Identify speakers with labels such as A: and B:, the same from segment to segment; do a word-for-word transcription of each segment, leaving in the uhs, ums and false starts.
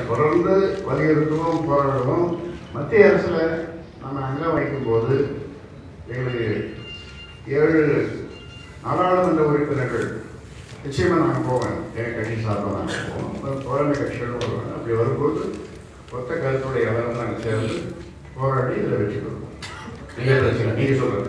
A: தொடர்ந்து வலியுறுத்தவும் போராடுவோம். மத்திய அரசில் நம்ம அங்கே வைக்கும்போது எங்களுக்கு ஏழு நாடாளுமன்ற உறுப்பினர்கள் நிச்சயமாக நாங்கள் போவேன். என் கட்சி சார்பாக நாங்கள் போவோம். தோழமை கட்சிகளும் வருவாங்க. அப்படி வரும்போது ஒத்த கருத்துடைய எல்லாரும் நாங்கள் சேர்ந்து போராடி இதில் வெற்றி பெறுவோம். நீங்கள் பிரச்சனை நீங்கள் சொல்கிறது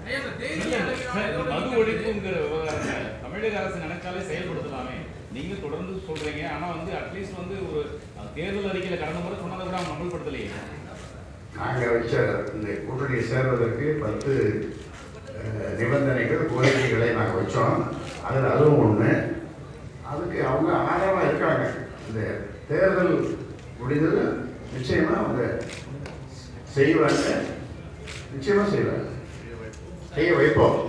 B: மது ஒழிப்புங்கிற விவகாரத்தை தமிழக அரசு நினைச்சாலே செயல்படுத்தலாமே. நீங்க தொடர்ந்து சொல்றீங்க, ஆனா வந்து அட்லீஸ்ட் வந்து ஒரு தேர்தல் அறிக்கையில கடந்த முறை சொன்னதை கூட அவங்க அமல்படுத்தலையே.
A: நாங்கள் வச்ச இந்த கூட்டணியை சேர்வதற்கு பத்து நிபந்தனைகள் கோரிக்கைகளை நாங்கள் வச்சோம். அதில் அதுவும் ஒன்று. அதுக்கு அவங்க ஆதரவாக இருக்காங்க. இந்த தேர்தல் முடிந்தது நிச்சயமாக அவங்க செய்வாங்க. நிச்சயமாக செய்வாங்க. செய்ய வைப்போம்.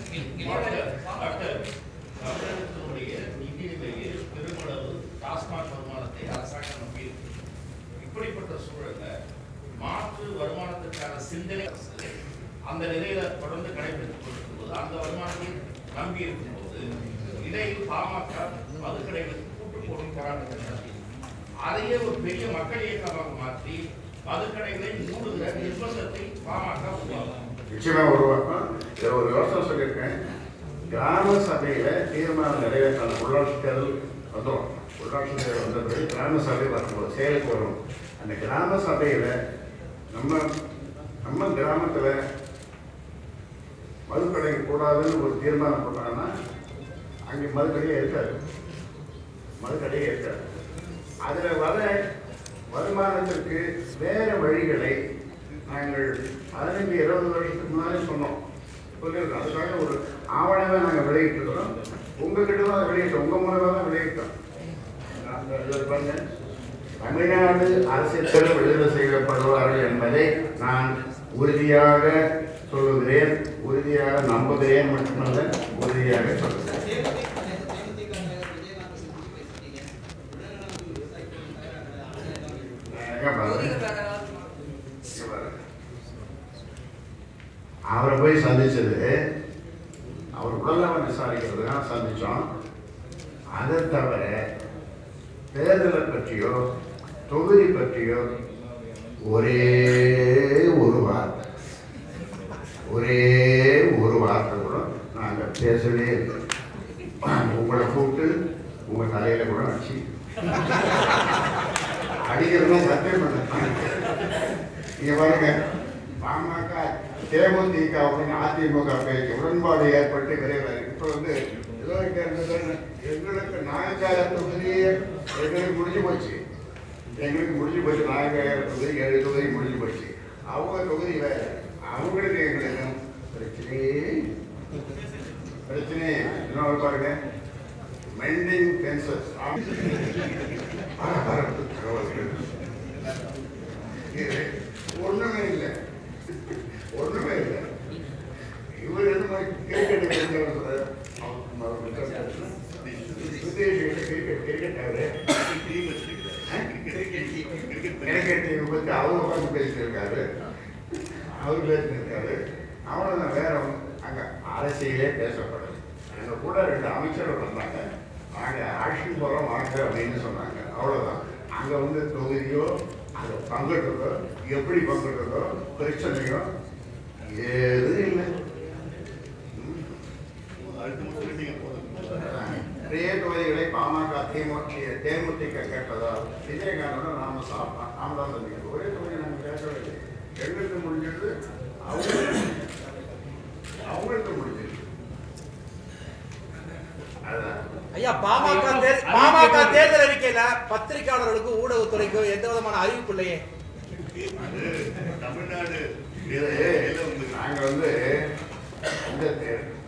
C: டாஸ்மாக் வருமானத்தை அரசாங்கம் நம்பி இப்படிப்பட்ட சூழல்ல மாற்று வருமானத்திற்கான சிந்தனை அந்த நிலையில தொடர்ந்து கடைபிடித்துக் கொண்டிருக்கும்போது அந்த வருமானத்தை நம்பி இருக்கும்போது இடையில் பாமக மதுக்கடைகளுக்கு கூட்டு போடும் போராட்டத்தை நடத்தி அதையே ஒரு பெரிய மக்கள் இயக்கமாக மாற்றி மதுக்கடைகளை மூடுகிற நிர்பந்தத்தை பாமக உருவாக்கும்.
A: நிச்சயமாக உருவாக்கும். இதில் ஒரு யோசனை சொல்லியிருக்கேன். கிராம சபையில தீர்மானம் நிறைவேற்ற உள்ளாட்சி தேர்தல் வந்துடும். உள்ளாட்சி தேர்தல் வந்த பிறகு கிராம சபை வரும்போது செயலுக்கு வரும். அந்த கிராம சபையில நம்ம நம்ம கிராமத்தில் மதுக்கடை கூடாதுன்னு ஒரு தீர்மானம் போட்டாங்கன்னா அங்கே மதுக்கடையே இருக்காது. மதுக்கடையே இருக்காது. அதில் வர வருமானத்திற்கு வேறு வழிகளை நாங்கள் பதினஞ்சு இருபது வருஷத்துக்கு முன்னாலே சொன்னோம். சொல்லியிருக்கோம். அதுக்காக ஒரு ஆவணமே நாங்கள் வெளியிட்டிருக்கிறோம். உங்ககிட்ட தான் வெளியிட்டோம். உங்கள் மூலமாக தான் வெளியிட்டோம். பாருங்க, தமிழ்நாடு அரசியல் விடுதலை செய்யப்படுவார்கள் என்பதை நான் உறுதியாக சொல்லுகிறேன். உறுதியாக நம்புகிறேன் மட்டுமல்ல, உறுதியாக சொல்லுகிறேன். அவரை போய் சந்திச்சது அவர் உடல்நலம் விசாரிக்கிறதுக்காக சந்திச்சோம். அதை தவிர தேர்தலை பற்றியோ தொகுதி பற்றியோ ஒரே ஒரு வார்த்தை ஒரே ஒரு வார்த்தை கூட நாங்கள் பேசவே இல்லை. உங்களை கூப்பிட்டு உங்கள் தலையில கூட அடிச்சு அடிக்கிறதுனா சத்தியம் பண்ண. நீங்க பாருங்க, பாமக தேமுதிக அப்படின்னு அதிமுக பேச்சு உடன்பாடு ஏற்பட்டு விரைவில் இப்போ வந்து ஏதோ எங்களுக்கு நாயக்கார தொகுதியே எங்களுக்கு முடிஞ்சு போச்சு. எங்களுக்கு முடிஞ்சு போச்சு. நாயக்கார தொகுதி ஏழு தொகுதி முடிஞ்சு போச்சு. அவங்க தொகுதி வேறு. அவங்களுக்கு எங்களுக்கு பிரச்சனையே பிரச்சனை இன்னொரு பாருங்க, மெண்டிங் ஃபென்சஸ் ஒண்ணுமே இல்லை ஒண்ணுமே இல்லை. இவர் என்ன கிரிக்கெட் கிரிக்கெட் டீம் பற்றி அவர் உட்காந்து பேசிட்டு இருக்காரு. அவர் பேசிட்டு இருக்காரு. அவ்வளோதான். வேற அங்கே அரசியலே பேசப்படுது. எங்க கூட ரெண்டு அமைச்சர்கள் வந்தாங்க. நாங்கள் ஆட்சி போகிறோம் வாங்க அப்படின்னு சொன்னாங்க. அவ்வளோதான். அங்கே வந்து தொகுதியோ அங்கே பங்கெடுறதோ எப்படி பங்கெடுறதோ பிரச்சனையோ எதுவும் இல்லை. நிறைய தொகுதிகளை பாமக திமுக தேமுதிக கேட்டதால் விஜயகாந்தோட நாம சாப்பிட்டோம். நாம தான் சந்திக்கிறோம். ஒரே தொகுதி நாங்கள் கேட்கவில்லை. எங்களுக்கு முடிஞ்சது அவங்களுக்கு அவங்களுக்கு முடிஞ்சது.
D: ஐயா, பாமக பாமக தேர்தல் அறிக்கையில பத்திரிகையாளர்களுக்கும் ஊடகத்துறைக்கும் எந்த விதமான அறிவிப்பு இல்லையே.
A: தமிழ்நாடு நாங்க வந்து இந்த